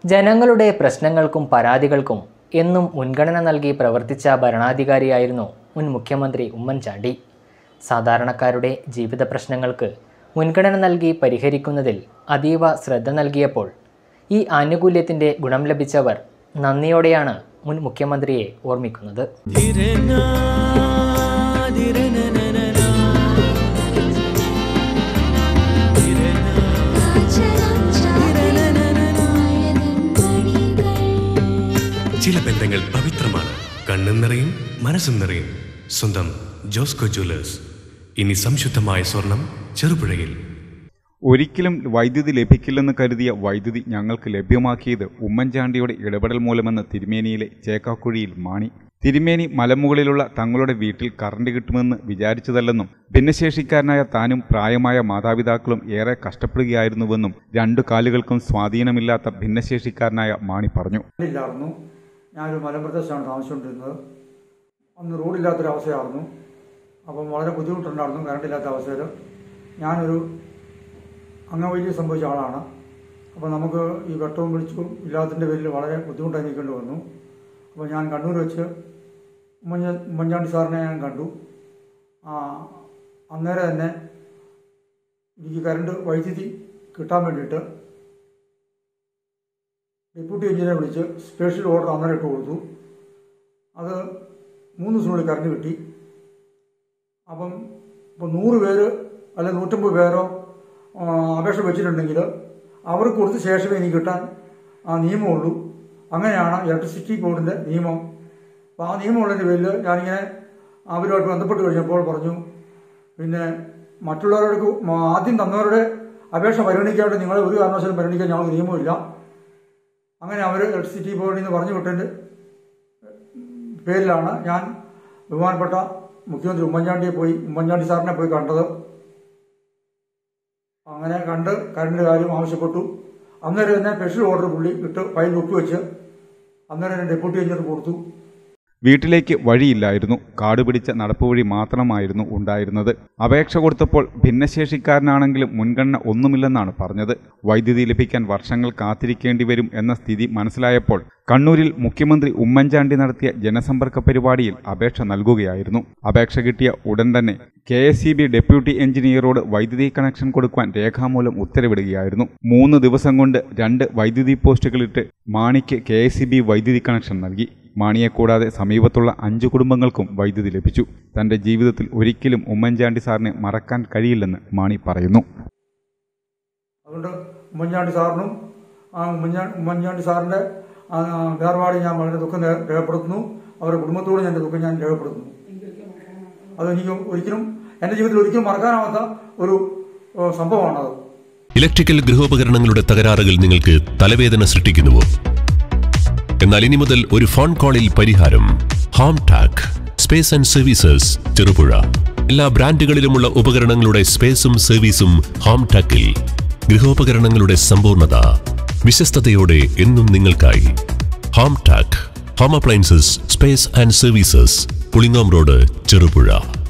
ജനങ്ങളുടെ പ്രശ്നങ്ങൾക്കും പരാതികൾക്കും എന്നും മുൻഗണന നൽകി പ്രവർത്തിച്ച ഭരണാധികാരിയായിരുന്നു മുൻ മുഖ്യമന്ത്രി ഉമ്മൻചാണ്ടി. സാധാരണക്കാരുടെ ജീവിത പ്രശ്നങ്ങൾക്ക് മുൻഗണന നൽകി പരിഹരിക്കുന്നതിൽ അതീവ ശ്രദ്ധ നൽകിയപ്പോൾ ഈ ആനുകൂല്യത്തിൻ്റെ ഗുണം ലഭിച്ചവർ നന്ദിയോടെയാണ് മുൻ മുഖ്യമന്ത്രിയെ ഓർമ്മിക്കുന്നത്. ചില ബന്ധങ്ങൾ പവിത്രമാണ്. കണ്ണും നിറയും മനസ്സും നിറയും. സ്വന്തം ജോസ്കോ ജ്വല്ലേഴ്സ്. ഇനി സംശുദ്ധമായ സ്വർണം ചെറുപുഴയിൽ. ഒരിക്കലും വൈദ്യുതി ലഭിക്കില്ലെന്ന് കരുതിയ വൈദ്യുതി ഞങ്ങൾക്ക് ലഭ്യമാക്കിയത് ഉമ്മൻചാണ്ടിയുടെ ഇടപെടൽ മൂലമെന്ന് തിരുമേനിയിലെ ചേക്കാക്കുഴിയിൽ മാണി. തിരുമേനി മലമുകളിലുള്ള തങ്ങളുടെ വീട്ടിൽ കറണ്ട് കിട്ടുമെന്ന് വിചാരിച്ചതല്ലെന്നും ഭിന്നശേഷിക്കാരനായ താനും പ്രായമായ മാതാപിതാക്കളും ഏറെ കഷ്ടപ്പെടുകയായിരുന്നുവെന്നും രണ്ടു കാലുകൾക്കും സ്വാധീനമില്ലാത്ത ഭിന്നശേഷിക്കാരനായ മാണി പറഞ്ഞു. ഞാനൊരു മലപ്രദേശത്താണ് താമസിച്ചുകൊണ്ടിരുന്നത്. അന്ന് റോഡില്ലാത്തൊരവസ്ഥയായിരുന്നു. അപ്പം വളരെ ബുദ്ധിമുട്ടുണ്ടായിരുന്നു കറണ്ടില്ലാത്ത അവസ്ഥയിൽ. ഞാനൊരു അംഗവൈകല്യം സംഭവിച്ച ആളാണ്. അപ്പോൾ നമുക്ക് ഈ വെട്ടവും വെളിച്ചവും ഇല്ലാത്തതിൻ്റെ പേരിൽ വളരെ ബുദ്ധിമുട്ട് അനുഭവിക്കേണ്ടി വന്നു. അപ്പോൾ ഞാൻ കണ്ണൂർ വെച്ച് ഉമ്മൻചാണ്ടി സാറിനെ ഞാൻ കണ്ടു. അന്നേരം തന്നെ എനിക്ക് വൈദ്യുതി കിട്ടാൻ വേണ്ടിയിട്ട് ഡെപ്യൂട്ടി എഞ്ചിനീയറെ വിളിച്ച് സ്പെഷ്യൽ ഓർഡർ അന്നേരം ഇട്ട് കൊടുത്തു. അത് 3 ദിവസത്തിനുള്ളിൽ കറണ്ട് കിട്ടി. അപ്പം ഇപ്പോൾ 100 പേര് അല്ലെങ്കിൽ 150 പേരോ അപേക്ഷ വെച്ചിട്ടുണ്ടെങ്കിൽ അവർക്ക് കൊടുത്ത ശേഷമേ എനിക്ക് കിട്ടാൻ നിയമമുള്ളൂ. അങ്ങനെയാണ് ഇലക്ട്രിസിറ്റി ബോർഡിൻ്റെ നിയമം. അപ്പോൾ ആ നിയമമുള്ളതിൻ്റെ പേരിൽ ഞാനിങ്ങനെ അവരുമായിട്ട് ബന്ധപ്പെട്ട് കഴിഞ്ഞപ്പോൾ പറഞ്ഞു, പിന്നെ മറ്റുള്ളവർക്ക് ആദ്യം തന്നവരുടെ അപേക്ഷ പരിഗണിക്കാണ്ട് നിങ്ങളെ ഒരു കാരണവശാലും പരിഗണിക്കാൻ ഞങ്ങൾക്ക് നിയമമില്ല. അങ്ങനെ അവർ ഇലക്ട്രിസിറ്റി ബോർഡിൽ നിന്ന് പറഞ്ഞു വിട്ടതിൻ്റെ പേരിലാണ് ഞാൻ ബഹുമാനപ്പെട്ട മുഖ്യമന്ത്രി ഉമ്മൻചാണ്ടി സാറിനെ പോയി കണ്ടത്. അങ്ങനെ കണ്ട് കറണ്ടിൻ്റെ കാര്യം ആവശ്യപ്പെട്ടു. അന്നേരം തന്നെ സ്പെഷ്യൽ ഓർഡർ പുള്ളി ഇട്ട് ഫയൽ ഒപ്പുവെച്ച് അന്നേരം തന്നെ ഡെപ്യൂട്ടി എഞ്ചിനീയർ കൊടുത്തു. വീട്ടിലേക്ക് വഴിയില്ലായിരുന്നു. കാടുപിടിച്ച നടപ്പുവഴി മാത്രമായിരുന്നു ഉണ്ടായിരുന്നത്. അപേക്ഷ കൊടുത്തപ്പോൾ ഭിന്നശേഷിക്കാരനാണെങ്കിലും മുൻഗണന ഒന്നുമില്ലെന്നാണ് പറഞ്ഞത്. വൈദ്യുതി ലഭിക്കാൻ വർഷങ്ങൾ കാത്തിരിക്കേണ്ടി വരും എന്ന സ്ഥിതി മനസ്സിലായപ്പോൾ കണ്ണൂരിൽ മുഖ്യമന്ത്രി ഉമ്മൻചാണ്ടി നടത്തിയ ജനസമ്പർക്ക പരിപാടിയിൽ അപേക്ഷ നൽകുകയായിരുന്നു. അപേക്ഷ കിട്ടിയ ഉടൻ തന്നെ KSEB ഡെപ്യൂട്ടി എഞ്ചിനീയറോട് വൈദ്യുതി കണക്ഷൻ കൊടുക്കുവാൻ രേഖാമൂലം ഉത്തരവിടുകയായിരുന്നു. 3 ദിവസം കൊണ്ട് 2 വൈദ്യുതി പോസ്റ്റുകളിട്ട് മാണിക്ക് KSEB വൈദ്യുതി കണക്ഷൻ നൽകി. മാണിയെ കൂടാതെ സമീപത്തുള്ള 5 കുടുംബങ്ങൾക്കും വൈദ്യുതി ലഭിച്ചു. തന്റെ ജീവിതത്തിൽ ഒരിക്കലും ഉമ്മൻചാണ്ടി സാറിനെ മറക്കാൻ കഴിയില്ലെന്ന് മാണി പറയുന്നു. അതുകൊണ്ട് ഉമ്മൻചാണ്ടി സാറിന്റെ വേർപാട് ഞാൻ വളരെ ദുഃഖം രേഖപ്പെടുത്തുന്നു. അവരുടെ കുടുംബത്തോട് എൻ്റെ ദുഃഖം ഞാൻ രേഖപ്പെടുത്തുന്നു. അതെനിക്ക് ഒരിക്കലും എൻ്റെ ജീവിതത്തിൽ ഒരിക്കലും മറക്കാനാവാത്ത ഒരു സംഭവമാണത്. ഇലക്ട്രിക്കൽ ഗൃഹോപകരണങ്ങളുടെ തകരാറുകൾ നിങ്ങൾക്ക് തലവേദന സൃഷ്ടിക്കുന്നുവോ? എന്നാൽ ഇനി മുതൽ ഒരു ഫോൺ കോളിൽ പരിഹാരം. Home tech space and services Cherupuzha. എല്ലാ ബ്രാൻഡുകളിലുമുള്ള ഉപകരണങ്ങളുടെ സ്പേസും സർവീസും ഹോം ടാക്കിൽ. ഗൃഹോപകരണങ്ങളുടെ സമ്പൂർണ്ണത വിശ്വസ്തയോടെ എന്നും നിങ്ങൾക്കായി. Home tech home appliances space and services Pulingome road Cherupuzha.